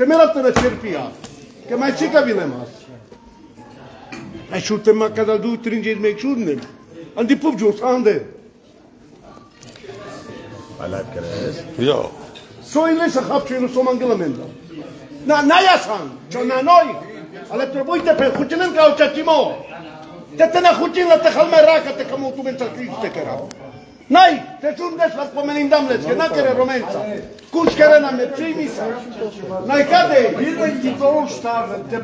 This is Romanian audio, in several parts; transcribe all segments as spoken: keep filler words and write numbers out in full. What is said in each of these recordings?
Te merată la cerpia. Că mai ce ca vine mas. Ai șute ma cada du tringe me chudne. Andi pup jos ande. Alap keres. Jo. So ile să hapce nu so mangelamenta. Na na ya san. Cho na noi. Ale trebuite pe hucinen ca o chatimo. Te te na hucin la te halme raca te como tu mental criste que era. Nai, te jundes la pomenindamles que na kere romenza. Kuch kere na me primisa. Nai cade. Vila ti stava te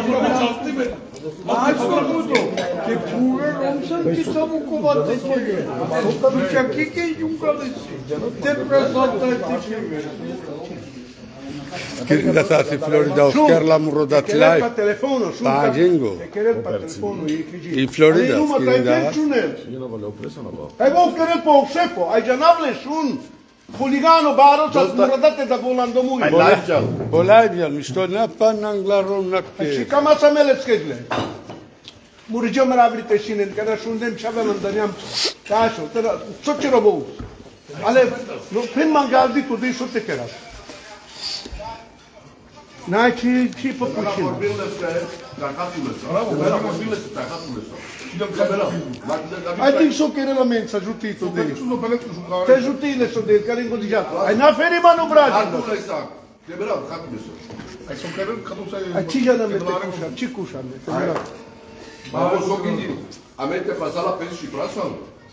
Ați făcut-o, că pură om să închițăm cu vată păgă. Deci aquí că e un călăsi, te prezentă te prime. Querida Tati Florida, Oscar la Murodat live. Pa telefono, su. Pa Jingo. Querer pa telefono i In Florida, querida. Io non volevo preso una volta. Ai vou querer po sepo, ai janable sun. Huligano baro sa Murodate da volando muy. Bolivia, mi sto na pananglaron na Și ke. cam așa mele schedle. Murigem rabrite shinen, kada shundem shabam andaniam. Tașo, tera, co ci robu? Ale, no, prin mangaldi tu dei sote kera. N-ai ce, ce păpușină? Ai timp să o chere la men, să ajuti tu de el. Te ajuti le să de el, care e îngodigat. Ai n-a feri manu bragi. Ai ce jana mete cușa, ce cușa mete? Avete passato la pensi prasan?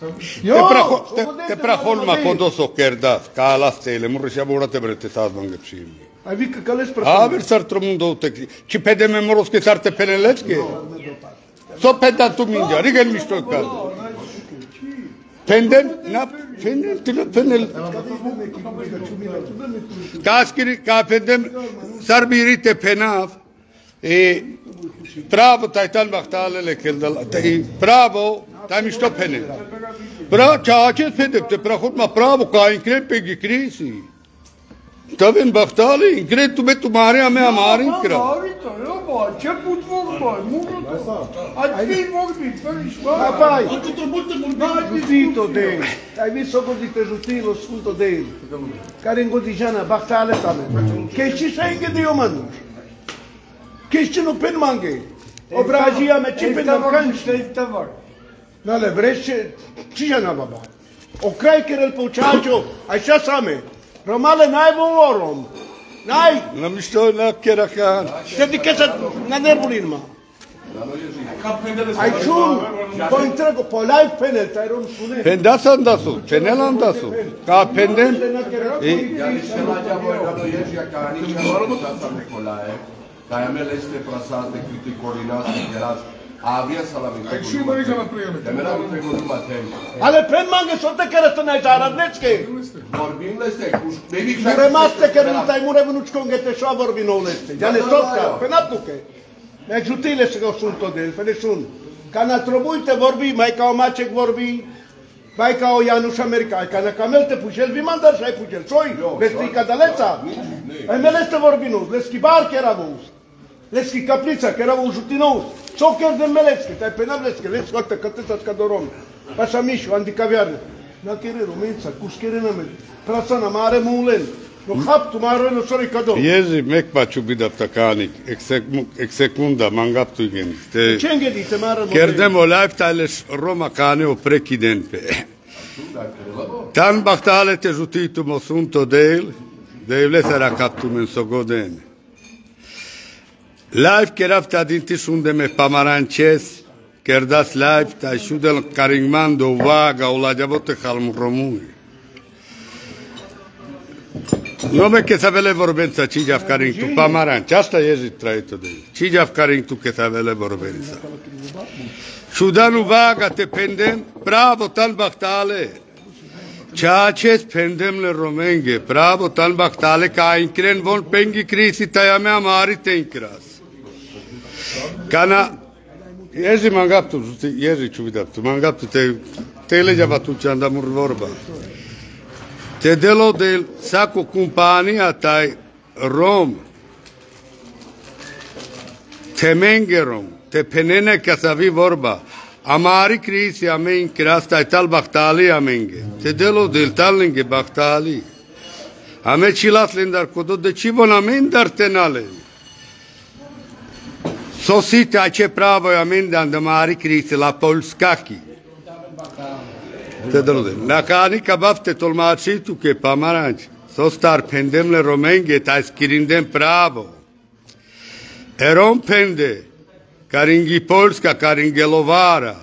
Te praholma kodoso kerdas, kaalasteille, murrisia muurate brette taas mangepsiin. Ai vii că călești A, persoane. versar tromundo te. Ci pede memoros che sarte peneletske. So peda tu minja, rigen mi sto kal. Penden, na, penden, tilo penel. Kaskiri, ka pendem, sarbirite penav. E bravo taital baktalele keldal. Bravo, tai mi sto penel. Bravo, çaçet pedep te prahutma bravo ka inkren pegi krisi. Tavin baktali, inkren tu me tumhare hame hamare inkra. Ce put vorba, mură. Ați fi vorbit, ferișoară. Papai, jutito de el. Ai visto godite jutilo sfânto de el. Care îngodijeana, bahtale tale. Che și să înghedio manuș. Che și nu pen manghe. Obrajia me ce pen am canci. Nale, vreți ce? Ce jana baba? O crai che el pouchacho, așa same. Romale n-ai vorom. N-ai. Na mi sto na kerakan. Te dice să na nervulin ma. Ai chun, po entrego po live penel, tai rom sune. Pendas andasu, penel andasu. Ka pendem. E Kaj me leste prasate kriti koordinate geraz. Avia salavite. Și mai aici la prieme. De mera mi trebuie numai tem. Ale pen mange sote care să n-ai zaradnețke. Vorbim leste cu baby. Muremaste că nu tai mure vănuci congete și vorbi nou leste. Ja ne stopka, penatuke. Ne ajutile să go sunt tot de el, fele sun. Ca na trebuite vorbi, mai ca o macek vorbi. Mai ca o Janusz America, ca na camel te pușel, vi mandar și ai pușel. Soi, lesti cadaleța. Ai meleste vorbi nu, leski bar că era văus. Leski caprița, că era văus jutinous. Soccer de melecki, tai penableski, lec scoate cătățați ca dorom. Pașa mișu, anticaviarne. Na kere romența, cușchere na me. Prasana mare mulen. No haptu mare no sori cador. Jezi mekpa čubidap takanik, eksekunda mangaptu igen. Te Ce îngedite mare mulen? kerdemo lifestyles Roma kane o prekidenpe. Tan baktale te jutitu mosunto del, devle sera kaptu men sogoden. Live kerafta dinti sunde me pamaranches, kerdas live ta shudel karingmando vaga ulajavote halm romui. Nome che savele vorbenza ci già caring tu pamaran, asta jezi traito de. Ci già caring tu che savele vorbenza. Shudanu vaga te pendem, bravo tal baktale. Chaches pendem le romenge, bravo tal baktale ka inkren von pengi krisi tayame amari tenkras. Kana jezi mangaptu, jezi čuvidaptu, mangaptu te te leđavatu čandamur vorba. Te delo del sako kompanija taj Rom, te mengerom, te penene kasavi vorba, amari krisi amen krasta tal baktali amenge. Te delo del talinge baktali. Ame cilat lendar kodo de čivon amendar tenale. Sosite a ce pravo je amendan da mari krize la polskaki. Te delo de. Nakani kabavte tolmačitu ke pamaranč. Sostar pendemle romenge ta skirindem pravo. Erom pende. Karingi Polska, karingi Lovara.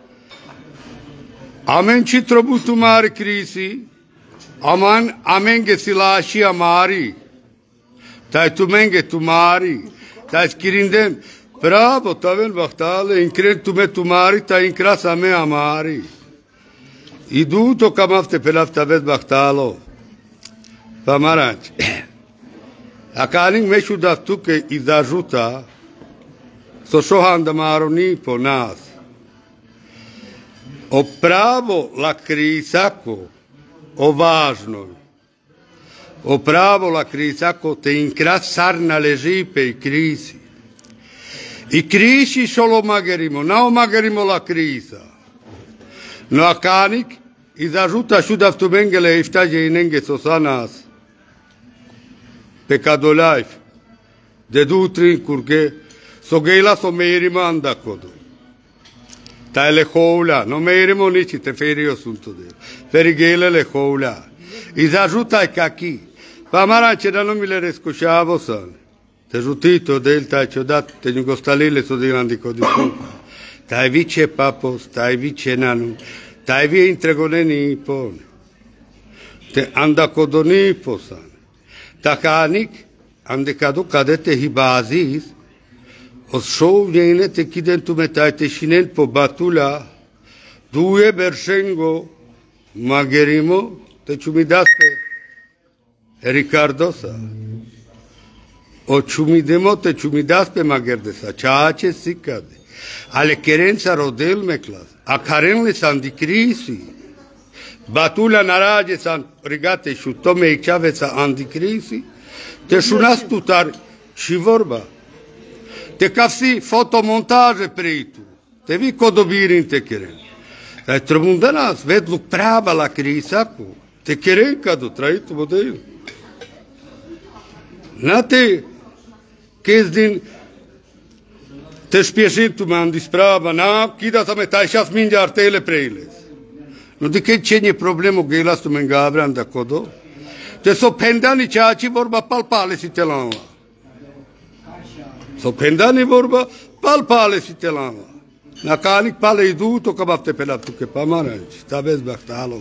Amen ci trobutu mari krisi. Aman amenge silashi amari. Tai tu menge tu mari. Tai skirindem. Bravo, taven bahtale. Incred tu me tu mari, ta incras a me amari. Idu to kamafte pelafta vet bahtalo. Pamaranci. Akaling me shudaftu ke izajuta. So šohan da maroni po nas. O pravo la krisako, o važnoj. O pravo la krisako te inkras sarna leži pe i krisi. I krisi solo magerimo, nao magerimo la krisa. No akanik, izajuta shudaftu mengele iftaje inenge sosanas. Pecadolajf. De dutrin kurke. So gela so meirima anda kodo. Ta le houla, no meirimo nici te ferio sunto de. Feri gela le houla. Izajuta e kaki. Pa maranče da no mi le rescoșavo san. Te jutito del ta ciodat te njugostalile so dilandi kodi puka. Tai vice papos, tai vice nanu, tai vie intregoneni ipone. Te anda kodoni posan. Takanik ande kadu kadete hibazis. O show viene te kiden tu metai te shinen po batula. Due bersengo magerimo te chumidaste Ricardosa. O chumidemo te chumidaste magerdesa. Chache sikade. Ale kerența rodel meclas. A karenle san di crisi. Batula narage san rigate shutome ikchaveța andi crisi. Te shunas tutar și vorba. Te kafsi fotomontaže pritu. Te vi kodobiri te keren. Taj trăbundanas ved luk prava la krisaku. Te keren kadu traitu model. Nate kezdin te spieșintu m-am disprava, na, kida sa me taj šas minja artele prejles. No de che ce ne problemo che la sto mengavre anda kodo. Te so pendani čači vorba palpale si telava. So pendani vorba palpale si telava. Na kanik pale idu to kabafte pelaptu ke pamaranci. Ta bez bahtalo.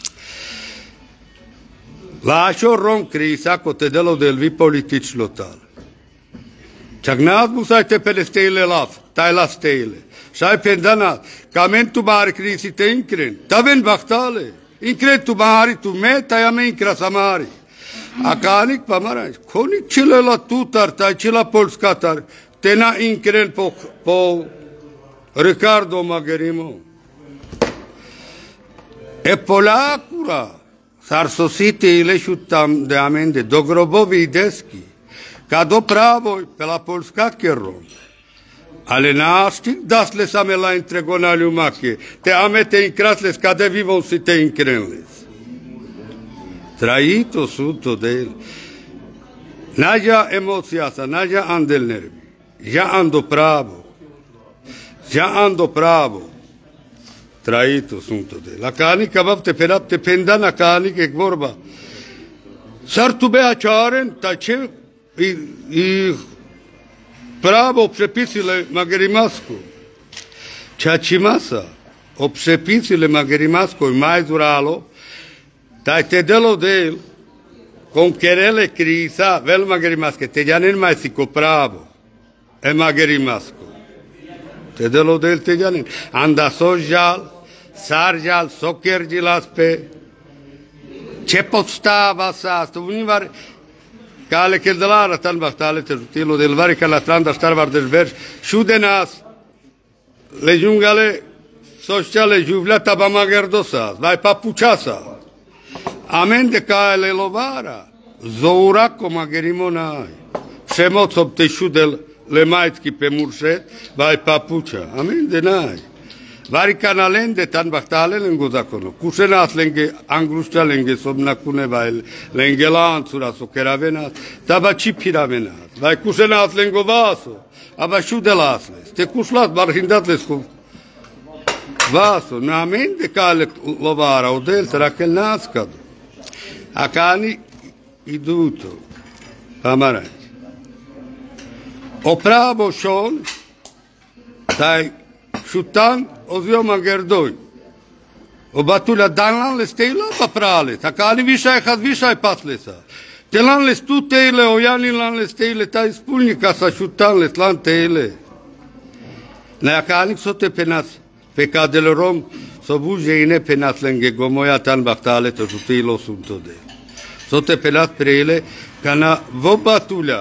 Lascio rom crisa co te delo del vi politici lotal. Čagnat musajte pe le stele laf, taj la stele. Šaj pendana, kamen tu mari krisi te inkren, ta ven bahtale. Inkren tu mari tu me, ta ja me inkra samari. A kanik pa maranj, konik čile la tutar, taj čila polskatar, te na inkren po, po Ricardo Magherimo. E polacura, s-ar sosite ileșutam de amende, do grobovi ideschi, ca do pravo pe la polska rom. Ale naștic dasle same la întregonaliu mache, te amete incrasles ca de vivon si te increnles. Traito sunto de el. Naja emoția sa, naja andel nervi, ja ando pravo, ja ando pravo. Traito sunto de el. La canica vapte perapte pendana canica e vorba. S-ar tu bea cearen, ta ce i, i pravo przepisile Magherimescu. Ceea ce masa, o przepisile Magherimescu mai duralo, ta te delo de el, con querele crisa, vel Magherimescu, te ja nen mai si co pravo, e Magherimescu. Te delo de el te ja nen. Anda sojal, sarjal, sokergilas pe, ce podstava sa, sto univar, Kale kel delara tan bahtale te jutilo del vari kala tranda star var del verš šudenas le jungale sociale juvla tabama gerdosa vai papučasa amende kale lovara zourako magerimonai přemocom te šudel le majtki pe muršet vai papuča amende nai Varicana lende tan bachtale lengo zakono. Kusenat lenge angrusta lenge sobna kunevail lenge lansura so keravenat. Taba chipiravenat. Vai kusenat lengo vaso. Aba shudelasles. Te kuslat barhindatles ko. Vaso. Na mende kale lovara odel trakel naskad. Akani iduto. Pamaraj. Opravo shon. Taj šutan ozio magerdoj. Obatula danlan les teila paprale. Takani višaj had višaj patlesa. Telan les tu teile ojani lan les teile taj spulnika sa šutan les lan teile. Na akani so te penat. Pekadel rom so buje ine penat lenge gomoja tan baktale to šutilo sunto de. So te penat prele kana vobatula.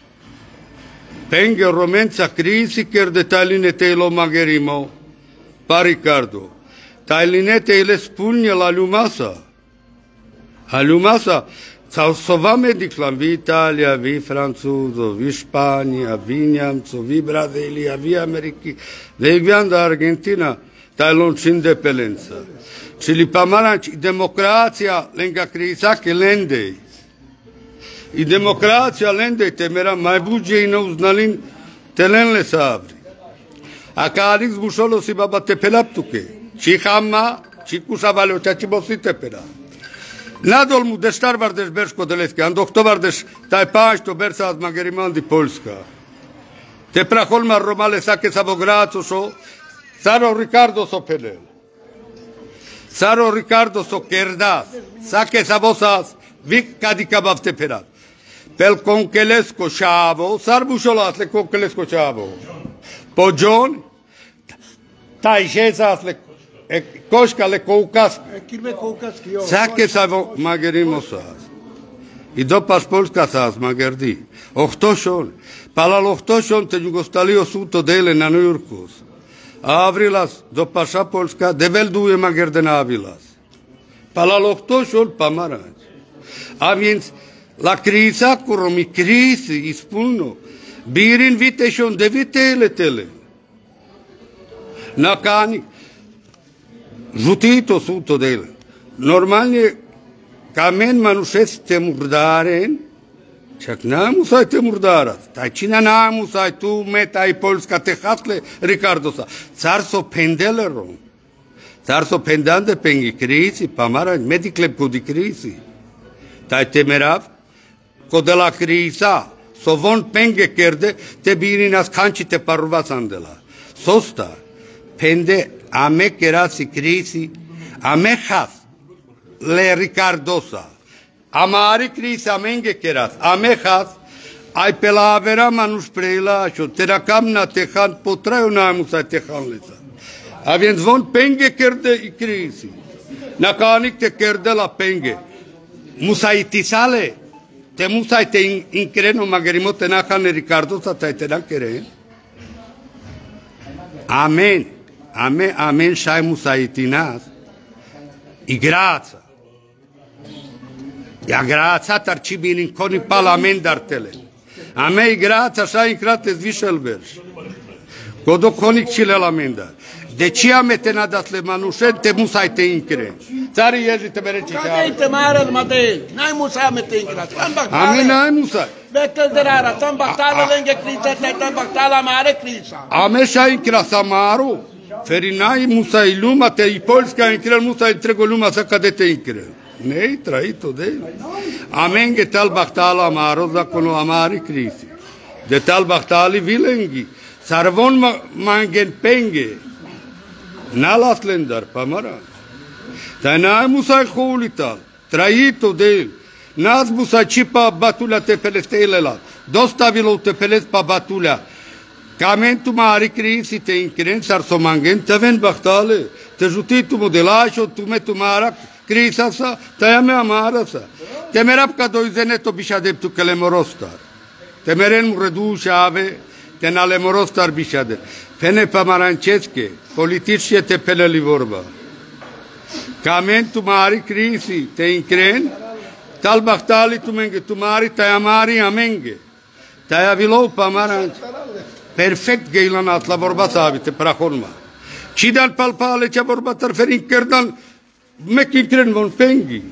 Penge romența crisi chiar de tailinete lo magherimo. Pa Ricardo. Tailinete le spune la lumasa. A lumasa sau so va mediclam vi Italia, vi Franzuzo, vi Spania, vi Niamzo, vi Brasilia, vi Americi, vi da Argentina, tailon independența. Și li pamaranci democrația lenga crisa che lendei. I demokracija lende temera mai buđe i ne uznalin telenle sabri. A karik zbušolo si baba te pelaptuke. Či hamma, či kušavale oča či bosi te pera. Nadol mu deštar vardeš berško deleske, an doktor vardeš taj pašto bersa az magerimandi Polska. Te praholma romale sake savograco so, Saro Ricardo so pelel. Saro Ricardo so kerdas, sake savosas, vik kadikabav te perat. Pel conkelesco chavo, sarbușolasle conkelesco chavo. Pogion, tajșezasle, coșcale coucas. Sake savo magerimosas. I dopas Polska sas magerdi. Ochtošon, palal ochtošon te Jugostalio suto dele na New Yorkus. Avrilas, dopaša Polska, devel duje magerdena avilas. Palal ochtošon pamaranč. A więc la crisa curomi crisi ispunno birin viteshon de vitele tele nakani žutito suto dele normalnie kamen manušec te murdaren čak namusaj te murdarat taj čina namusaj tu meta i Polska te hatle Ricardosa car so pendelerom car so pendande pengi crisi pamaran mediklep kodi crisi taj temerav de la crisa, so von penge kerde, te birinas kanci te parva sandela. Sosta, pende ame kerasi crisi, ame has, le Ricardosa. Amari crisi amenge keras, ame has, ai pe la avera manus preila, šo terakam na tehan, potraju namusa tehan lesa. A więc von penge kerde i crisi. Na kanik te kerde la penge. Musa itisale, te musai te increno magherimo te nakane Ricardo sa te te nakere. Amen. Amen. Amen. Shai musai tinas. I grața. Ja grața tar cibinin coni parlament dartele. Amen i grața shai incrates viselberg. Kodo konik chile la menda. De ce am etenat le manușen te musai te incre. Țari ieși te mereci. Cadei te mare matei. N-ai musai me te incre. Amin n-ai musai. Betel de rara, tam baktala lenge crisa, te tam baktala mare crisa. Ame și incra samaru. Ferinai musai luma te i Polska incre musai trego luma sa cade te incre. Nei traito de. Amen ge tal baktala maro da kono amari crisi. De tal baktali vilengi. Sarvon mangen penge. Nalas lendar pamara. Ta n-ai musai holital. Traito de. Nas musai cipa batula te pelestele la. Dostavilo te pelest pa batula. Camentu mari crisi te incren sar somangen te ven baktale. Te jutitu modelasho tu metu mara crisa sa. Te ame amara sa. Te merap ca doizeneto bishadeptu kele morostar. Te meren mu redușa ave. Te nale morostar bishade. Pene pamaranceske, političje te peleli vorba. Kamen tumari krisi te incren, tal bahtali tumenge tumari tayamari amenge. Taya vilou pamaranc. Perfect geilanat la vorba sabi te prahonma. Ci dal palpale ce vorba tarferin kerdan mekin tren von pengi.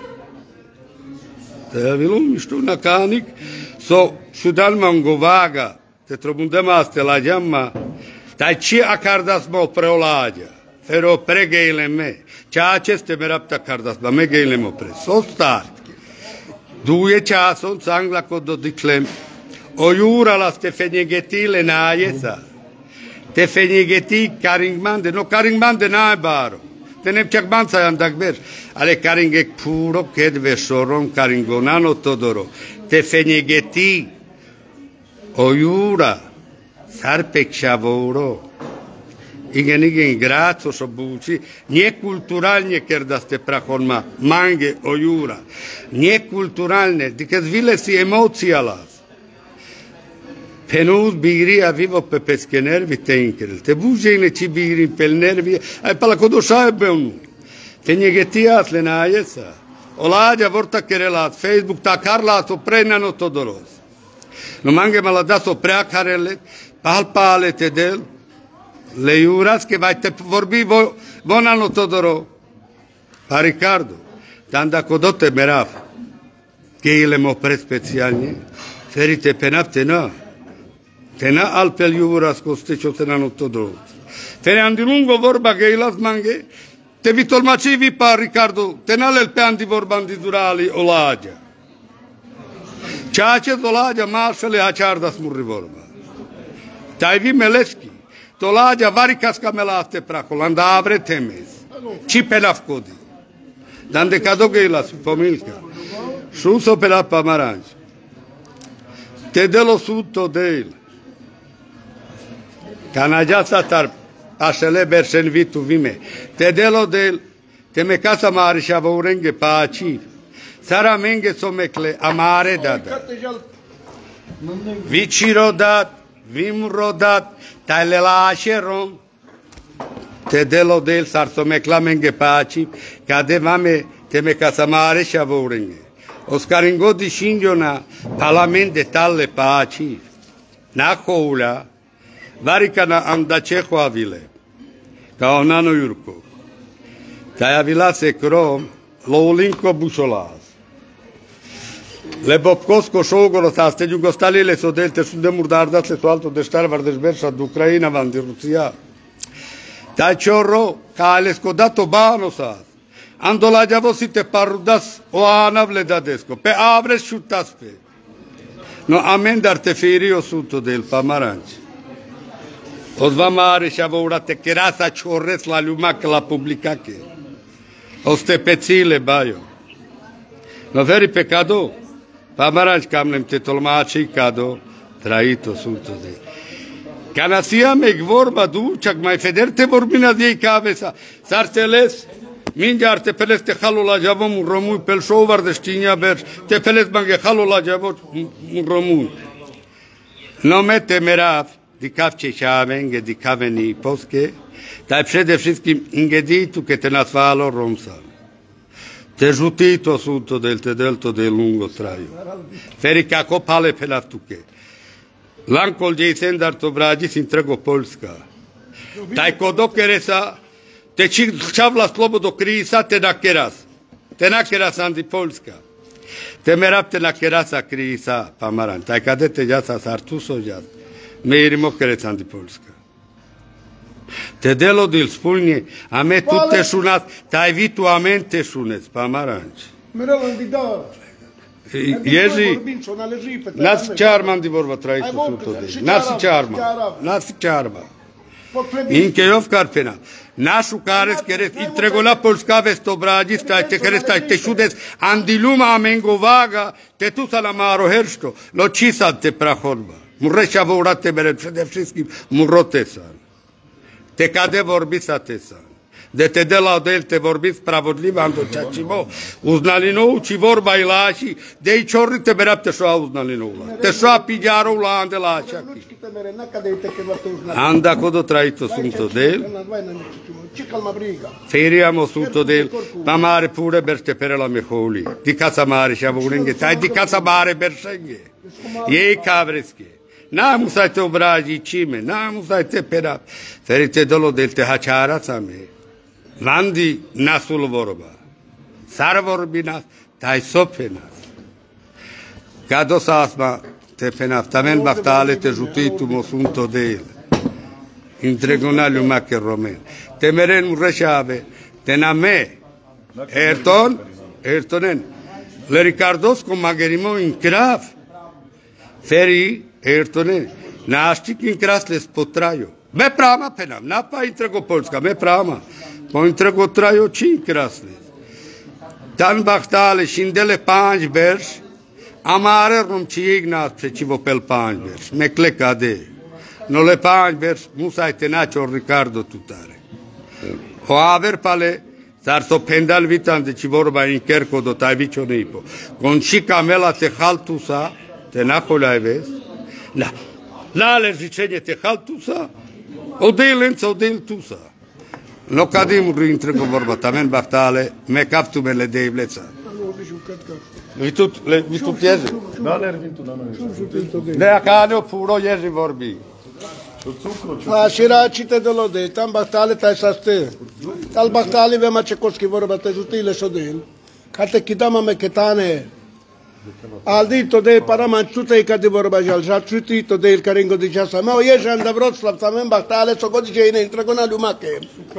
Te vilum știu na canic so sudal mangovaga te trobundema asta la jamma tai ce acardas mo preolagia fero pregeile me ce aceste merapta cardas ba megeile mo pre so star due časom cangla kod dodiklem o jura la stefenjegetile na jesa te fenjegeti karingmande no karingmande na baro te nem csak bancajan dakber ale karingek puro kedve soron karingonano todoro te fenjegeti o jura sarpek shavoro igen igen graco so buci niekulturalnie kerdaste prachonma mange o jura niekulturalne dikaz vile si emocijalas Penus bigri avivo pe pesche nervi te inkrel. Te bužejne či bigri pel nervi, aj pala kodoša je beunu. Te njegetiat le na jesa. Olađa vorta kerelat, Facebook ta karlat o prenano todoros. No mange maladas o preakarele, pal pale te del, le juras che vai te vorbi vo, vonano todoro. Pa Ricardo, tanda kodote merav, che ilemo pre specijalnje, ferite penapte na. Tena altfel juras costecio tenano todo. Tenean di lungo vorba che ilas mange, te vitolmacivi pa Ricardo, tenale il pean di vorban di durali olagia. Ceace olagia marșele aciardas murri vorba. Taivi meleski, tolagia vari cascamelaste pracol, anda avre temes. Ci pelaf codi. Dande cado che ilas pomilca. Suso pelaf pa maranci. Te delo sutto del. Canaggiata tar asele bersen vitu vime. Te delo del te me casa mari shavorenge paci. Sara menge somekle amare dada. Vici rodat, vim rodat, tale lasceron. Te delo del sar somekla menge paci. Cade vame te me casa mari shavorenge. Oscaringo di shingiona parlamente talle paci. Na coula. Varicana andaceho avile, ca onano iurco. Tai avila se crom, loulinco bușolas. Le bobcosko šogoro saste jugostalile so delte su de murdardat le so alto de štarvar de žberša do Ukrajina van di Rusija. Tai čorro, ca ale scodato banosas. Andola javosite parudas o anavle dadesco, pe avres šutaspe. No amendar te firio suto del pamaranci. Os vamare și avorate kerasa chorres la luma que la publicake. Os te pecile baio. No veri pecado. Pamaranci camnem te tolmaci cado traito sunto de. Canasia me vorba du chak mai federte vorbina de cabeza. Sarteles minjar te peles te halula javom romu pel shovar de stinja ber te peles bange halula javot romu. No me temerav Dikav Češavenge, dikaveni poske, taj przede wszystkim ingeditu che te nasvalo romsa. Te žutito sunto del te delto del lungo straio. Feri kako pale pelavtuke. Lankol djej sendar to brađi sin trgo Poljska. Taj kodokeresa, te čavla slobodo krisa te nakeras. Te nakeras andi Poljska. Te merap te nakerasa krisa pamaran. Taj kadete jasa sartuso jasa. Merimo kerecan di Polska. Te delo dil spulnje, a me tu te šunat, taj vitu a men te šunec, pa maranč. Merelan di dar. Ježi, nas čarman di vorba trajicu suto de. Nas čarman, nas čarman. Inke jovkar pena. Našu kares keres, i tregola Polska vesto brađi, staj te keres, staj te šudes, andiluma amengo vaga, te tu salamaro heršto, lo čisad te prahodba. Murreșa vorate mere przede wszystkim murotesan. Te cade vorbiți atesan. De te de la del te vorbiți spravodliv ando čačimo. Uznali nou ci vorba i lași. De i čorri te berapte šoa uznali nou la. Te šoa piđaro ula ande lašaki. Anda kodo trajito sunto del. Feriamo sunto del. Pa mare pure berste pere la meholi. Di casa mare šavurenge. Tai di casa mare bersenge. Jej kavreske. Nam musai te obrazi cime, nam musai te pera. Ferite dolo del te hačaraca me. Vandi nasul vorba. Sar vorbi nas, taj sope nas. Kado sasma te penaf, tamen baktale te žutitu mosunto del. In tregonaliu make romen. Te meren urreșave, te name. Erton, ertonen. Le Ricardos con magherimo in craf. Feri, ertonen. Naštik in kras le spotrajo. Me prama penam, napa intrego Polska, me prama. Po intrego trajo čin krasle. Tan baktale, šindele panj berš, amare rom čijeg nas přečivo pel panj berš. Me klekade. No le panj berš, musaj te načo Ricardo tutare. O aver pale, Sar so pendal vitan de ci vorba in kerko do taj vicio nipo. Con ci camela te haltusa, te nacolai ves? La, la alergicenie te haltusa, o de lența, o de tusa. No cadim rintrego vorba, tamen baftale, me captu me le de ibleța. Vi tu, le, vi tu piezi? Da, le tu da noi. Le acane puro ieri vorbi. Așira cite de lode, tam bahtale tai saste. Tal bahtale ve ma cekoski vorba te jutile sodel. Kate kidama me ketane. Al dito de paramanțută e ca de vorba jal, ja ciuti de il caringo di jasa. Ma o iejan da Wroclaw, tamen bahtale so godice ine intragona lumake.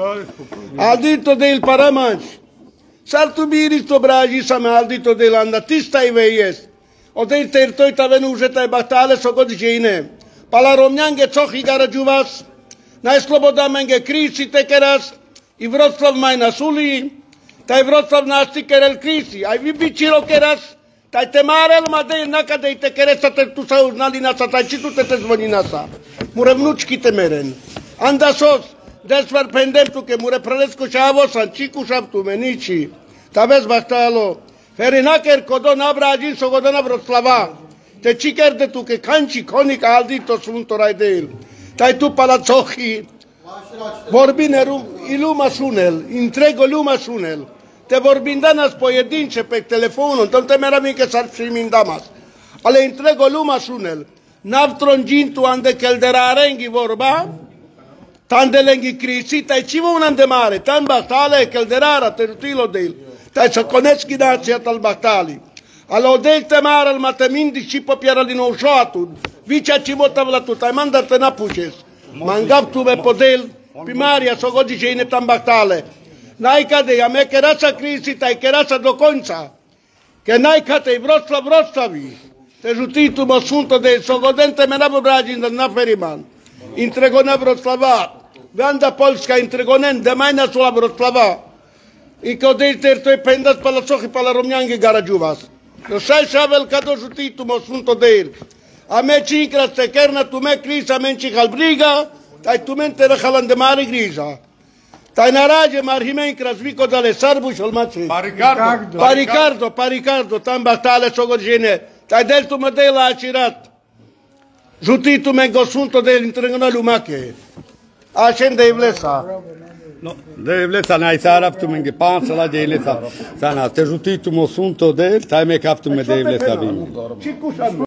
Al dito de il paramanț. Sar tu biri to braji sa me al dito de landatista i veies. O de tertoi taven užeta bahtale so godice ine. Pala Romnjange cohi garađuvas, na sloboda menge krisi tekeras, i Wroclaw maj nasuli, taj Wroclaw nasti kerel krisi, aj vi bičilo keras, taj te marel madej nakade i te keresa te tu sa uznali nasa, taj čitu te te zvoni nasa. Mure vnučki te meren. Anda sos, desvar pendem tu ke mure prelesko šavosan, čiku šaptu meniči, ta vez bahtalo, ferinaker kodo nabrađin so godona Wroclawa. Te ciker de tu che canci conic aldito sunt raidel. Tai tu palazzochi. Vorbine iluma sunel, intrego luma sunel. Te vorbindanas pojedinče pe telefonul, tom te meramin che sar mindamas. Ale intrego luma sunel. Navtron gintu ande kelderarenghi vorba. Tande lenghi crisi, tai civo un ande mare, tan battale kelderara te rutilo del. Tai sa coneschi nația tal battali. Alo del temar al matemindi ci popiera di nou joatud. Vicia ci votava la tuta, e mandar te napuces. Mangap tu be podel, primaria so godice ine tambaktale. Nai cade, a me kerasa crisi, tai kerasa do conța. Che nai cate, Wroclaw, Wrocławi. Te jutitu mo sunto de so godente menabo bragin da naferiman. Intregona Wrocława. Vanda Polska intregonen, de mai nasula Wrocława. I că de tertoi pendas pala sochi pala Romnjange garađuvas. No sai savel kado jutitu mo sunto de a me cincras te kerna tu me crisa men cical briga, tai tu men te rehalan de mare grisa. Tai naraje marhimen krasvico dale sarbu sholmace. Pa Ricardo. Pa Ricardo, pa Ricardo, tam bahtale sogorgene. Tai del tu modela acirat. Jutitu men go sunto de intrengona lumache. Ascende iblesa. No, de vleța n-ai țarap tu menge panța la de ileța. Sana, te jutitu mo sunto de, tai me captu me de vleța vin.